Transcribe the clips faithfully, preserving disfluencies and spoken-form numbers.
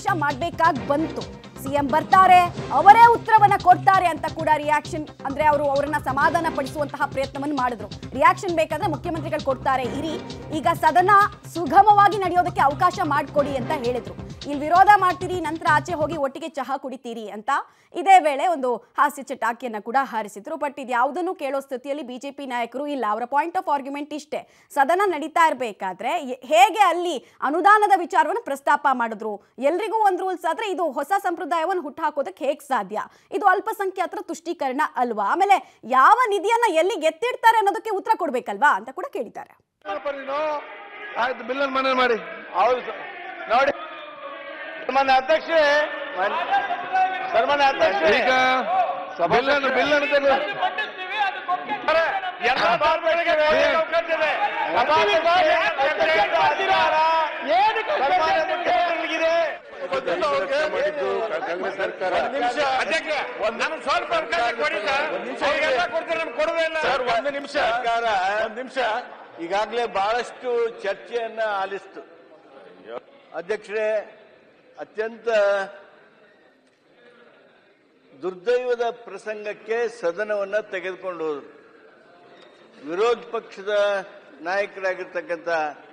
ಮಾಡಬೇಕಾಗಿ ಬಂತು. ಸಿಎಂ ಬರ್ತಾರೆ, ಅವರೇ ಉತ್ತರವನ್ನ ಕೊಡ್ತಾರೆ ಅಂತ ಕೂಡ ರಿಯಾಕ್ಷನ್ ಅಂದ್ರೆ ಅವರು ಅವರನ್ನ ಸಮಾಧಾನ ಪಡಿಸುವಂತಹ ಪ್ರಯತ್ನವನ್ನು ಮಾಡಿದ್ರು. ರಿಯಾಕ್ಷನ್ ಬೇಕಾದ್ರೆ ಮುಖ್ಯಮಂತ್ರಿಗಳು ಕೊಡ್ತಾರೆ ಇರಿ, ಈಗ ಸದನ ಸುಗಮವಾಗಿ ನಡೆಯೋದಕ್ಕೆ ಅವಕಾಶ ಮಾಡಿಕೊಡಿ ಅಂತ ಹೇಳಿದ್ರು. ಇಲ್ಲಿ ವಿರೋಧ ಮಾಡ್ತೀರಿ, ನಂತರ ಆಚೆ ಹೋಗಿ ಒಟ್ಟಿಗೆ ಚಹಾ ಕುಡಿತೀರಿ ಅಂತ ಇದೇ ವೇಳೆ ಒಂದು ಹಾಸ್ಯ ಚಟಾಕಿಯನ್ನ ಕೂಡ ಹಾರಿಸಿದ್ರು. ಬಟ್ ಇದು ಯಾವುದನ್ನು ಕೇಳೋ ಸ್ಥಿತಿಯಲ್ಲಿ ಬಿಜೆಪಿ ನಾಯಕರು ಇಲ್ಲ. ಅವರ ಪಾಯಿಂಟ್ ಆಫ್ ಆರ್ಗ್ಯುಮೆಂಟ್ ಇಷ್ಟೇ, ಸದನ ನಡೀತಾ ಇರಬೇಕಾದ್ರೆ ಹೇಗೆ ಅಲ್ಲಿ ಅನುದಾನದ ವಿಚಾರವನ್ನು ಪ್ರಸ್ತಾಪ ಮಾಡಿದ್ರು, ಎಲ್ರಿಗೂ ಒಂದು ರೂಲ್ಸ್ ಆದ್ರೆ ಇದು ಹೊಸ ಸಂಪ್ರದಾಯವನ್ನು ಹುಟ್ಟುಹಾಕೋದಕ್ಕೆ ಹೇಗೆ ಸಾಧ್ಯ, ಇದು ಅಲ್ಪಸಂಖ್ಯಾತರ ತುಷ್ಟೀಕರಣ ಅಲ್ವಾ, ಆಮೇಲೆ ಯಾವ ನಿಧಿಯನ್ನ ಎಲ್ಲಿ ಗೆತ್ತಿಡ್ತಾರೆ ಅನ್ನೋದಕ್ಕೆ ಉತ್ತರ ಕೊಡ್ಬೇಕಲ್ವಾ ಅಂತ ಕೂಡ ಕೇಳಿದ್ದಾರೆ. ನೋಡಿ ಸನ್ಮಾನ್ಯ ಅಧ್ಯಕ್ಷೆ ಸನ್ಮಾನ್ಯ ಅಧ್ಯಕ್ಷೆ ಈಗ ಬಿಲ್ಲನ್ನು ಬಿಲ್ಲನ್ನು ತೆಗೆದು ಎಲ್ಲ ಬಾರ್ಗಳಿಗೆ ಅವಕಾಶವಿದೆ. ಕಾಂಗ್ರೆಸ್ ಸರ್ಕಾರ ನಮ್ಗೆ ಸ್ವಲ್ಪ ಅವಕಾಶ ಕೊಡಿ ಸರ್, ಕೊಡ್ತಾರೆ ನಮ್ಗೆ ಕೊಡೋದೇ ಇಲ್ಲ ಸರ್. ಒಂದು ನಿಮಿಷ ಸರ್ಕಾರ ಒಂದು ನಿಮಿಷ ಈಗಾಗಲೇ ಬಹಳಷ್ಟು ಚರ್ಚೆಯನ್ನ ಆಲಿಸ್ತು. ಅಧ್ಯಕ್ಷರೇ, ಅತ್ಯಂತ ದುರ್ದೈವದ ಪ್ರಸಂಗಕ್ಕೆ ಸದನವನ್ನ ತೆಗೆದುಕೊಂಡು ಹೋದರು. ವಿರೋಧ ಪಕ್ಷದ ನಾಯಕರಾಗಿರ್ತಕ್ಕಂಥ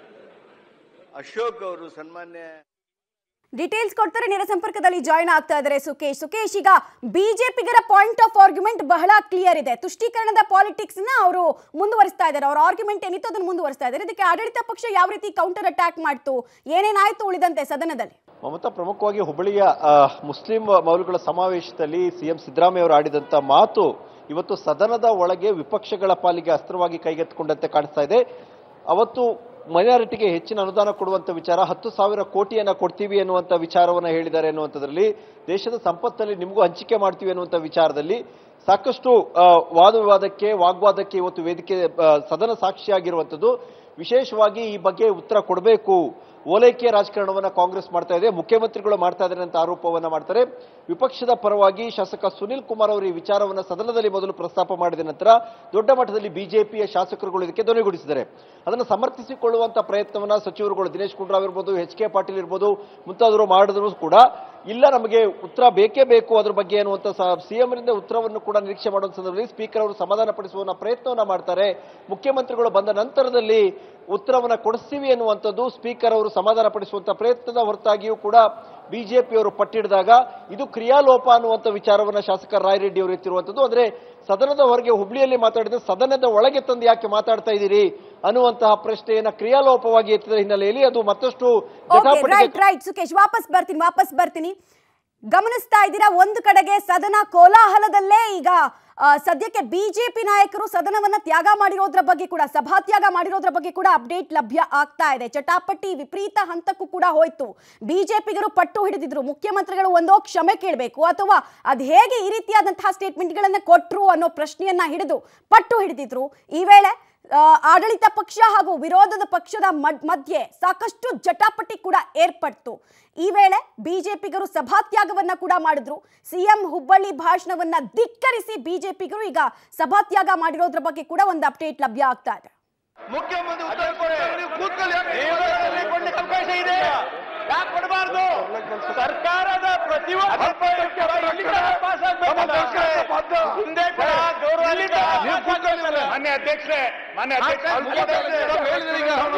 ಅಶೋಕ್ ಅವರು ಸನ್ಮಾನ್ಯ ಡೀಟೇಲ್ಸ್ ಕೊಡ್ತಾರೆ. ನೇರ ಸಂಪರ್ಕದಲ್ಲಿ ಜಾಯ್ನ್ ಆಗ್ತಾ ಇದ್ದಾರೆ ಸುಕೇಶ್. ಸುಕೇಶ್, ಈಗ ಬಿಜೆಪಿಗರ ಪಾಯಿಂಟ್ ಆಫ್ ಆರ್ಗ್ಯುಮೆಂಟ್ ಬಹಳ ಕ್ಲಿಯರ್ ಇದೆ. ತುಷ್ಟೀಕರಣದ ಪಾಲಿಟಿಕ್ಸ್ ನ ಅವರು ಮುಂದುವರಿಸ್ತಾ ಇದ್ದಾರೆ, ಅವರ ಆರ್ಗ್ಯುಮೆಂಟ್ ಏನಿತ್ತು ಅದನ್ನು ಮುಂದುವರಿಸ್ತಾ ಇದ್ದಾರೆ. ಇದಕ್ಕೆ ಆಡಳಿತ ಪಕ್ಷ ಯಾವ ರೀತಿ ಕೌಂಟರ್ ಅಟ್ಯಾಕ್ ಮಾಡ್ತು, ಏನೇನಾಯ್ತು ಉಳಿದಂತೆ ಸದನದಲ್ಲಿ? ಮಮತಾ, ಪ್ರಮುಖವಾಗಿ ಹುಬ್ಬಳ್ಳಿಯ ಮುಸ್ಲಿಂ ಮೌಲ್ಯಗಳ ಸಮಾವೇಶದಲ್ಲಿ ಸಿಎಂ ಸಿದ್ದರಾಮಯ್ಯ ಅವರು ಆಡಿದಂತ ಮಾತು ಇವತ್ತು ಸದನದ ಒಳಗೆ ವಿಪಕ್ಷಗಳ ಪಾಲಿಗೆ ಅಸ್ತ್ರವಾಗಿ ಕೈಗೆತ್ತಿಕೊಂಡಂತೆ ಕಾಣಿಸ್ತಾ ಇದೆ. ಅವತ್ತು ಮೈನಾರಿಟಿಗೆ ಹೆಚ್ಚಿನ ಅನುದಾನ ಕೊಡುವಂತ ವಿಚಾರ, ಹತ್ತು ಸಾವಿರ ಕೋಟಿಯನ್ನ ಕೊಡ್ತೀವಿ ಅನ್ನುವಂತ ವಿಚಾರವನ್ನ ಹೇಳಿದ್ದಾರೆ ಅನ್ನುವಂಥದ್ರಲ್ಲಿ, ದೇಶದ ಸಂಪತ್ತಲ್ಲಿ ನಿಮಗೂ ಹಂಚಿಕೆ ಮಾಡ್ತೀವಿ ಅನ್ನುವಂಥ ವಿಚಾರದಲ್ಲಿ ಸಾಕಷ್ಟು ವಾದ ವಿವಾದಕ್ಕೆ ವಾಗ್ವಾದಕ್ಕೆ ಇವತ್ತು ವೇದಿಕೆ ಸದನ ಸಾಕ್ಷಿಯಾಗಿರುವಂಥದ್ದು. ವಿಶೇಷವಾಗಿ ಈ ಬಗ್ಗೆ ಉತ್ತರ ಕೊಡಬೇಕು, ಓಲೈಕೆ ರಾಜಕಾರಣವನ್ನ ಕಾಂಗ್ರೆಸ್ ಮಾಡ್ತಾ ಇದೆ, ಮುಖ್ಯಮಂತ್ರಿಗಳು ಮಾಡ್ತಾ ಇದ್ದಾರೆ ಅಂತ ಆರೋಪವನ್ನ ಮಾಡ್ತಾರೆ. ವಿಪಕ್ಷದ ಪರವಾಗಿ ಶಾಸಕ ಸುನಿಲ್ ಕುಮಾರ್ ಅವರು ಈ ವಿಚಾರವನ್ನ ಸದನದಲ್ಲಿ ಮೊದಲು ಪ್ರಸ್ತಾಪ ಮಾಡಿದ ನಂತರ ದೊಡ್ಡ ಮಟ್ಟದಲ್ಲಿ ಬಿಜೆಪಿಯ ಶಾಸಕರುಗಳು ಇದಕ್ಕೆ ಧ್ವನಿಗೂಡಿಸಿದ್ದಾರೆ. ಅದನ್ನು ಸಮರ್ಥಿಸಿಕೊಳ್ಳುವಂತ ಪ್ರಯತ್ನವನ್ನ ಸಚಿವರುಗಳು ದಿನೇಶ್ ಗುಂಡೂರಾವ್ ಇರ್ಬೋದು, ಎಚ್ ಕೆ ಪಾಟೀಲ್ ಇರ್ಬೋದು ಮುಂತಾದವರು ಮಾಡಿದ್ರು ಕೂಡ ಇಲ್ಲ, ನಮಗೆ ಉತ್ತರ ಬೇಕೇ ಬೇಕು ಅದ್ರ ಬಗ್ಗೆ ಅನ್ನುವಂಥ ಸಿಎಂರಿಂದ ಉತ್ತರವನ್ನು ಕೂಡ ನಿರೀಕ್ಷೆ ಮಾಡುವ ಸಂದರ್ಭದಲ್ಲಿ ಸ್ಪೀಕರ್ ಅವರು ಸಮಾಧಾನ ಪಡಿಸುವ ಪ್ರಯತ್ನವನ್ನ ಮಾಡ್ತಾರೆ. ಮುಖ್ಯಮಂತ್ರಿಗಳು ಬಂದ ನಂತರದಲ್ಲಿ ಉತ್ತರವನ್ನ ಕೊಡಿಸ್ತೀವಿ ಎನ್ನುವಂಥದ್ದು ಸ್ಪೀಕರ್ ಅವರು ಸಮಾಧಾನ ಪಡಿಸುವಂತ ಪ್ರಯತ್ನದ ಹೊರತಾಗಿಯೂ ಕೂಡ ಬಿಜೆಪಿಯವರು ಪಟ್ಟಿಡಿದಾಗ ಇದು ಕ್ರಿಯಾಲೋಪ ಅನ್ನುವಂಥ ವಿಚಾರವನ್ನ ಶಾಸಕ ರಾಯರೆಡ್ಡಿ ಅವರು ಎತ್ತಿರುವಂಥದ್ದು. ಅಂದ್ರೆ ಸದನದ ಹೊರಗೆ ಹುಬ್ಳಿಯಲ್ಲಿ ಮಾತಾಡಿದ್ರೆ ಸದನದ ಒಳಗೆ ತಂದು ಯಾಕೆ ಮಾತಾಡ್ತಾ ಇದ್ದೀರಿ ಅನ್ನುವಂತಹ ಪ್ರಶ್ನೆಯನ್ನ ಕ್ರಿಯಾಲೋಪವಾಗಿ ಎತ್ತಿದ ಹಿನ್ನೆಲೆಯಲ್ಲಿ ಅದು ಮತ್ತಷ್ಟು ಸುಕೇಶ್, ವಾಪಸ್ ಬರ್ತೀನಿ ವಾಪಸ್ ಬರ್ತೀನಿ ಗಮನಿಸ್ತಾ ಇದ್ದೀರಾ, ಒಂದು ಕಡೆಗೆ ಸದನ ಕೋಲಾಹಲದಲ್ಲೇ ಈಗ ಸದ್ಯಕ್ಕೆ ಬಿಜೆಪಿ ನಾಯಕರು ಸದನವನ್ನ ತ್ಯಾಗ ಮಾಡಿರೋದ್ರ ಬಗ್ಗೆ ಕೂಡ, ಸಭಾತ್ಯಾಗ ಮಾಡಿರೋದ್ರ ಬಗ್ಗೆ ಕೂಡ ಅಪ್ಡೇಟ್ ಲಭ್ಯ ಆಗ್ತಾ ಇದೆ. ಚಟಾಪಟಿ ವಿಪರೀತ ಹಂತಕ್ಕೂ ಕೂಡ ಹೋಯ್ತು. ಬಿಜೆಪಿಗರು ಪಟ್ಟು ಹಿಡಿದಿದ್ರು, ಮುಖ್ಯಮಂತ್ರಿಗಳು ಒಂದೋ ಕ್ಷಮೆ ಕೇಳಬೇಕು ಅಥವಾ ಅದ್ ಹೇಗೆ ಈ ರೀತಿಯಾದಂತಹ ಸ್ಟೇಟ್ಮೆಂಟ್ಗಳನ್ನ ಕೊಟ್ರು ಅನ್ನೋ ಪ್ರಶ್ನೆಯನ್ನ ಹಿಡಿದು ಪಟ್ಟು ಹಿಡಿದಿದ್ರು. ಈ ವೇಳೆ ಆಡಳಿತ ಪಕ್ಷ ಹಾಗೂ ವಿರೋಧದ ಪಕ್ಷದ ಮಧ್ಯೆ ಸಾಕಷ್ಟು ಜಟಾಪಟಿ ಕೂಡ ಏರ್ಪಡ್ತು. ಈ ವೇಳೆ ಬಿಜೆಪಿಗರು ಸಭಾತ್ಯಾಗವನ್ನ ಕೂಡ ಮಾಡಿದ್ರು. ಸಿಎಂ ಹುಬ್ಬಳ್ಳಿ ಭಾಷಣವನ್ನ ಧಿಕ್ಕರಿಸಿ ಬಿಜೆಪಿಗರು ಈಗ ಸಭಾತ್ಯಾಗ ಮಾಡಿರೋದ್ರ ಬಗ್ಗೆ ಕೂಡ ಒಂದು ಅಪ್ಡೇಟ್ ಲಭ್ಯ ಆಗ್ತಾ ಇದೆ. ಮುಖ್ಯಮಂತ್ರಿ ಅವಕಾಶ ಇದೆ, ಯಾಕೆ ಕೊಡಬಾರ್ದು? ಸರ್ಕಾರದ ಪ್ರತಿಯೊಂದು ಹಿಂದೆ ಮಾನ್ಯ ಅಧ್ಯಕ್ಷರೇ ಮಾನ್ಯ ಅಧ್ಯಕ್ಷ